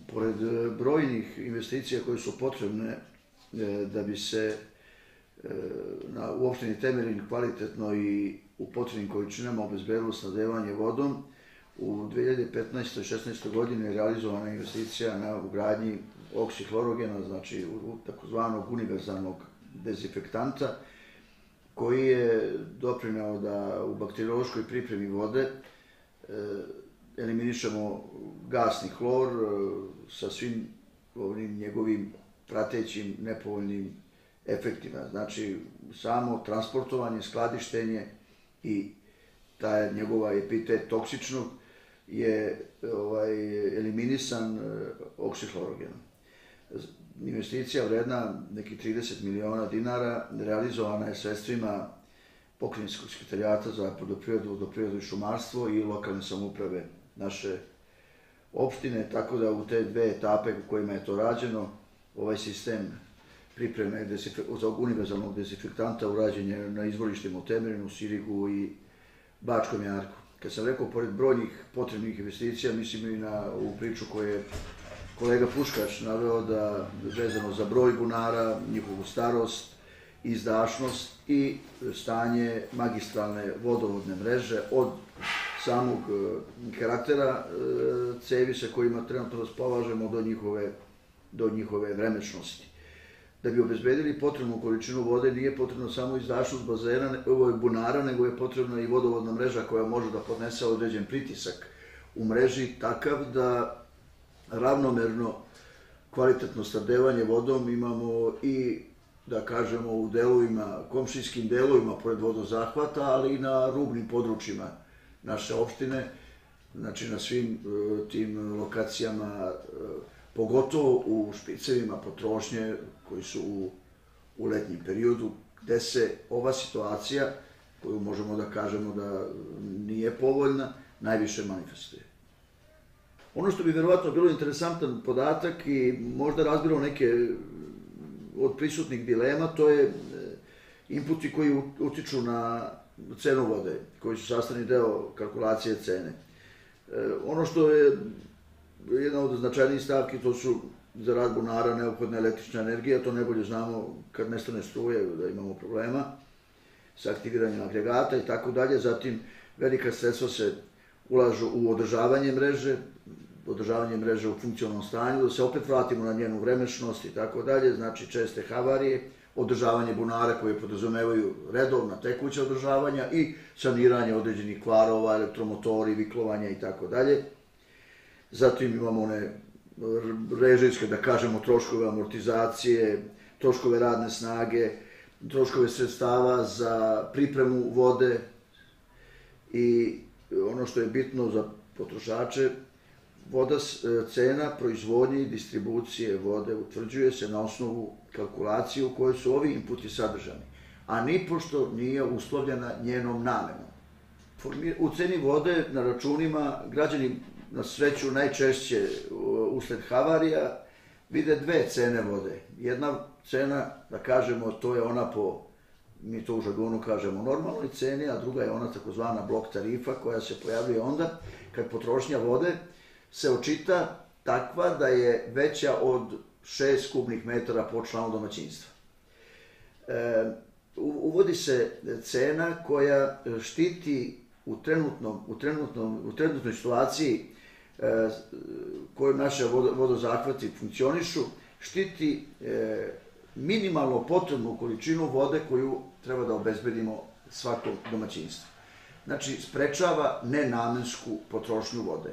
Pored brojnih investicija koje su potrebne da bi se u opštini Temerin kvalitetno i u potrebnim količinama obezbedilo snabdevanje vodom, u 2015. i 2016. godini je realizovana investicija na ugradnji oksihlorogena, znači takozvanog univerzalnog dezinfektanta, koji je doprineo da u bakteriološkoj pripremi vode eliminišemo gasni hlor sa svim ovim njegovim pratećim nepovoljnim efektima. Znači, samo transportovanje, skladištenje i taj njegova epitet toksičnog je eliminisan oksihlorogenom. Investicija vredna nekih 30 miliona dinara realizovana je sredstvima Pokrajinskog sekretarijata za poljoprivredu, vodoprivredu i šumarstvo i lokalne samouprave naše opštine, tako da u te dve etape u kojima je to rađeno, ovaj sistem pripreme univerzalnog dezinfektanta urađen je na izvorištima u Temerinu, Sirigu i Bačkom Jarku. Kad sam rekao, pored brojnih potrebnih investicija, mislim i na ovu priču koju je kolega Puškaš naveo da vezano za broj bunara, njihovu starost, izdašnost i stanje magistralne vodovodne mreže od samog karaktera cevi sa kojima trenutno raspolažemo do njihove vremečnosti. Da bi obezbedili potrebnu količinu vode nije potrebno samo izdašnost bunara, nego je potrebna i vodovodna mreža koja može da podnese određen pritisak u mreži takav da ravnomerno kvalitetno snabdevanje vodom imamo i, da kažemo, u delovima, komšijskim delovima pored vodozahvata, ali i na rubnim područjima naše opštine, znači na svim tim lokacijama, pogotovo u špicevima potrošnje koji su u letnjem periodu, gde se ova situacija, koju možemo da kažemo da nije povoljna, najviše manifestuje. Ono što bi verovatno bilo interesantan podatak i možda razbirao neke od prisutnih dilema, to je inputi koji utiču na cenu vode, koji su sastavni deo kalkulacije cene. Ono što je jedna od značajnijih stavki, to su za rad bunara neophodna električna energija, to najbolje znamo kad nestane struje, da imamo problema sa aktiviranjem agregata i tako dalje. Zatim, velika sredstva se ulažu u održavanje mreže u funkcionalnom stanju, da se opet vratimo na njenu vremečnost i tako dalje, znači česte havarije, održavanje bunara koje podrazumevaju redovna tekuća održavanja i saniranje određenih kvarova, elektromotori, viklovanja i tako dalje. Zatim imamo one režijske, da kažemo, troškove amortizacije, troškove radne snage, troškove sredstava za pripremu vode i ono što je bitno za potrošače, cena proizvodnje i distribucije vode utvrđuje se na osnovu kalkulacije u kojoj su ovi inputi sadržani, a nipošto nije uslovljena njenom namenom. U ceni vode na računima građani na sreću najčešće usled havarija vide dve cene vode. Jedna cena, da kažemo, to je ona po, mi to u žargonu kažemo, normalnoj ceni, a druga je ona takozvana blok tarifa koja se pojavljuje onda kad potrošnja vode se očita takva da je veća od 6 kubnih metara po članu domaćinstva. Uvodi se cena koja štiti u trenutnoj situaciji kojom naše vodozahvati funkcionišu, štiti minimalno potrebnu količinu vode koju treba da obezbedimo svakom domaćinstvu. Znači, sprečava nenamensku potrošnju vode.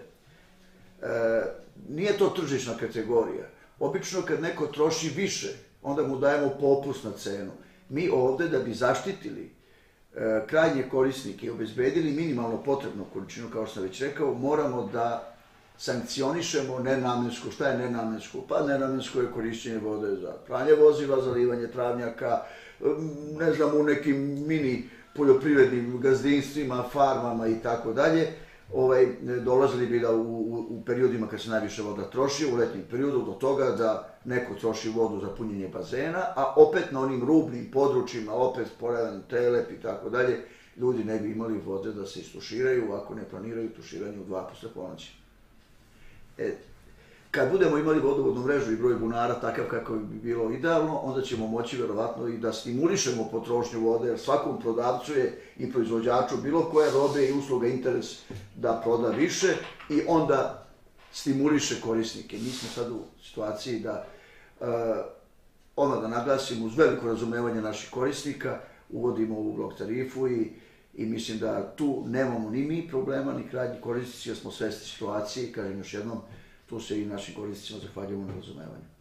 Nije to tržišna kategorija. Obično kad neko troši više, onda mu dajemo popust na cenu. Mi ovde, da bi zaštitili krajnje korisnike i obezbedili minimalno potrebnu količinu, kao što sam već rekao, moramo da sankcionišemo nenamensko. Šta je nenamensko? Pa nenamensko je korišćenje vode za pranje vozila, zalivanje travnjaka, ne znam, u nekim mini poljoprivrednim gazdinstvima, farmama i tako dalje. Dolazili bi da u periodima kad se najviše voda troši, u letnjem periodu, do toga da neko troši vodu za punjenje bazena, a opet na onim rubnim područjima, opet pojavan telep i tako dalje, ljudi ne bi imali vode da se istuširaju ako ne planiraju tuširanje u 2 posle ponoći. kad budemo imali vodovodnu mrežu i broj bunara takav kako bi bilo idealno, onda ćemo moći verovatno i da stimulišemo potrošnju vode, jer svakom prodavcu je i proizvođaču bilo koje robe i usluga interes da proda više i onda stimuliše korisnike. Mi smo sad u situaciji da, da naglasim, uz veliko razumevanje naših korisnika, uvodimo ovu blok tarifu i mislim da tu nemamo ni mi problema, ni krajnji korisnici, jer smo svesni situacije i kažem još jednom, tu se i našim korisnicima zahvaljujemo na razumevanju.